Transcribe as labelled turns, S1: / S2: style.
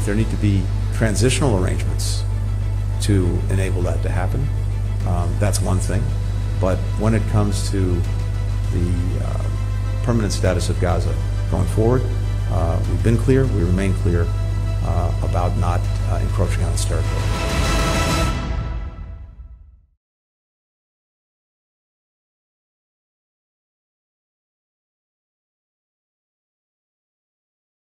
S1: if there need to be transitional arrangements to enable that to happen, that's one thing. But when it comes to the permanent status of Gaza going forward, we've been clear, we remain clear about not encroaching on its territory.